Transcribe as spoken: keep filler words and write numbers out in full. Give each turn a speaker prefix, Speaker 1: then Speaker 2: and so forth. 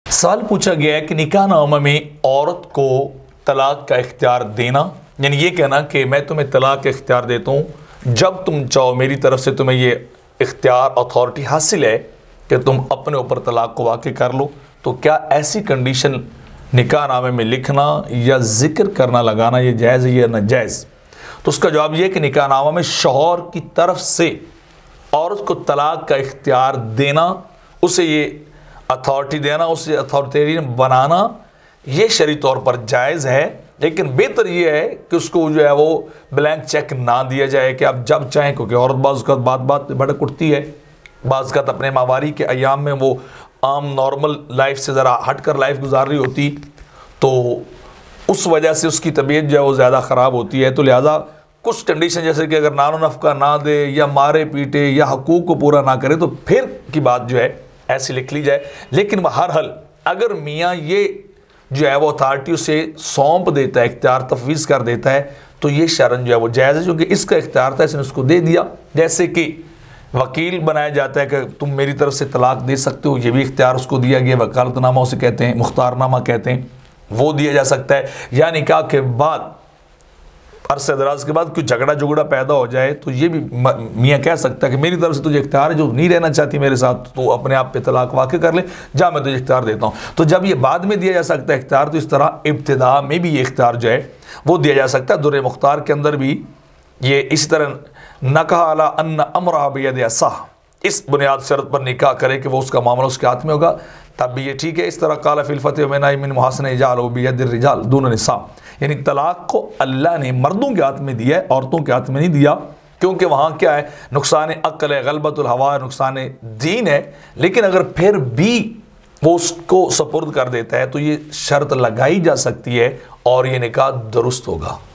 Speaker 1: सवाल पूछा गया है कि निकाहनामा में औरत को तलाक का इख्तियार देना, यानी ये कहना कि मैं तुम्हें तलाक का इख्तियार देता हूँ, जब तुम चाहो मेरी तरफ से तुम्हें ये इख्तियार अथॉरिटी हासिल है कि तुम अपने ऊपर तलाक को वाक़ई कर लो, तो क्या ऐसी कंडीशन निकाहनामे में लिखना या जिक्र करना लगाना ये जायज़ है या नाजायज़? तो उसका जवाब ये है कि निकाहनामा में शौहर की तरफ से औरत को तलाक का इख्तियार देना, उसे ये अथॉरिटी देना, उसे अथॉरिटेरियन बनाना, ये शरई तौर पर जायज़ है। लेकिन बेहतर ये है कि उसको जो है वो ब्लैंक चेक ना दिया जाए कि आप जब चाहें, क्योंकि औरत बाज़ का बात बात भड़क उठती है, बाज़ का अपने माहवारी के अयाम में वो आम नॉर्मल लाइफ से ज़रा हट कर लाइफ गुजार रही होती, तो उस वजह से उसकी तबीयत जो है वो ज़्यादा ख़राब होती है। तो लिहाजा कुछ कंडीशन जैसे कि अगर नानो नफ़का ना दे या मारे पीटे या हकूक़ को पूरा ना करे, तो फिर की बात जो है ऐसी लिख ली जाए। लेकिन हर हल अगर मियाँ ये जो है वो अथॉरिटी उसे सौंप देता है, इख्तियार तफवीज़ कर देता है, तो ये शरन जो है वो जायज़ है, क्योंकि इसका इख्तियार था, इसने उसको दे दिया। जैसे कि वकील बनाया जाता है कि तुम मेरी तरफ से तलाक दे सकते हो, ये भी इख्तियार उसको दिया गया। वकालतनामा उसे कहते हैं, मुख्तारनामा कहते हैं, वो दिया जा सकता है। या निकाह के बाद अरसे दराज के बाद कोई झगड़ा झुगड़ा पैदा हो जाए, तो ये भी मियाँ कह सकता है कि मेरी तरफ से तुझे इख्तियार है, जो नहीं रहना चाहती मेरे साथ तो अपने आप पे तलाक वाक़ई कर ले, जा मैं तुझे इख्तियार देता हूँ। तो जब ये बाद में दिया जा सकता है इख्तियार, तो इस तरह इब्तिदा में भी ये इख्तियार जो है वो दिया जा सकता है। दुर्र मुख्तार के अंदर भी ये इस तरह नकाह अला अन्न अमरा बियद असाह, इस बुनियाद शर्त पर निकाह करे कि वो उसका मामला उसके हाथ में होगा, तब भी ये ठीक है। इस तरह काला फिल फतह में ना मिन मुहसन इजाल बियद रिजाल दून निसा, यानी तलाक को अल्लाह ने मर्दों के हाथ में दिया है, औरतों के हाथ में नहीं दिया, क्योंकि वहाँ क्या है, नुकसान अक्ल है, गलबतुल हवा है, नुकसान दीन है। लेकिन अगर फिर भी वो उसको सपुर्द कर देता है तो ये शर्त लगाई जा सकती है और ये निकाह दुरुस्त होगा।